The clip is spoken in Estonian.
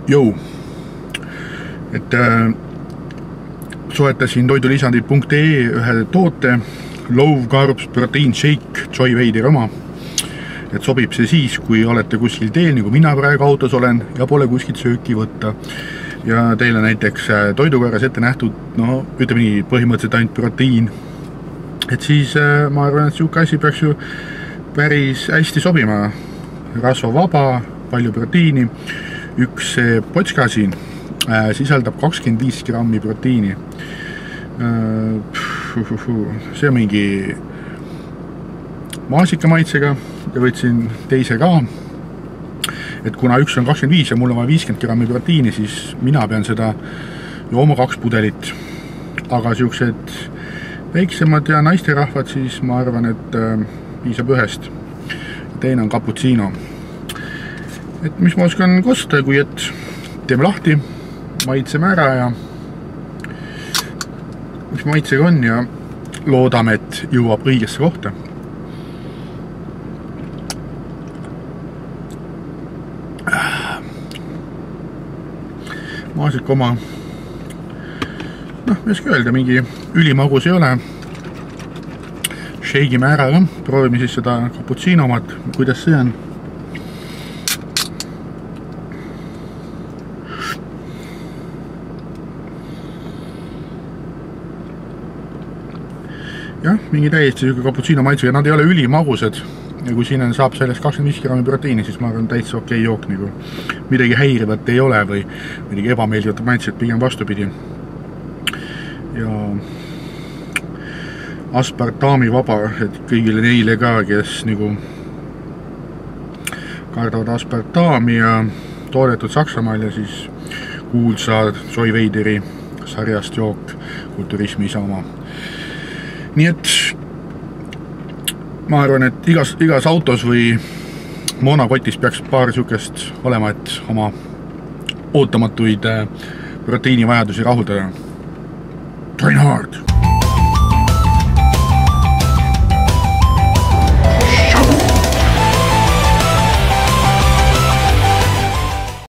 Jõu, et soetasin toidulisandid.ee ühe toote Low Carbs Protein Shake Joy Weideri oma, et sobib see siis, kui olete kuskil teel, nagu mina praegu autos olen ja pole kuskilt sööki võtta ja teile näiteks toidukorras ette nähtud, no ütleme nii, põhimõtteliselt ainult proteiin, et siis ma arvan, et siuke asi peaks ju päris hästi sobima, rasvavaba, palju proteiini. Üks potska siin sisaldab 25 grammi proteiini. See on mingi maasikamaitsega ja võtsin teise ka. Et kuna üks on 25 ja mul on 50 grammi proteiini, siis mina pean seda jooma 2 pudelit. Aga siuksed väiksemad ja naisterahvad, siis ma arvan, et piisab ühest. Teine on cappuccino. Et mis ma oskan kosta, kui et teeme lahti, maitseme ära ja mis maitsega on ja loodame, et jõuab õigesse kohta. Maasik oma, noh, võiski öelda, mingi ülimagus ei ole. Shakeime ära, proovime siis seda cappuccino omad, kuidas see on. Jah, mingi täiesti cappuccino maitsega, nad ei ole ülimagused ja kui siin saab sellest 25 grammi proteiini, siis ma arvan täitsa okei jook, nagu midagi häirivat ei ole või midagi ebameeldivat maitset, pigem vastupidi. Ja aspartami vaba, et kõigile neile ka, kes nagu kardavad aspartami ja toodetud Saksamaal ja siis kuulsa Joy Weideri sarjast jook kulturismi isamaa. Nii et ma arvan, et igas autos või moonakotis peaks paar sükest olema, et oma ootamatuid proteiinivajadusi rahuldada. Train hard!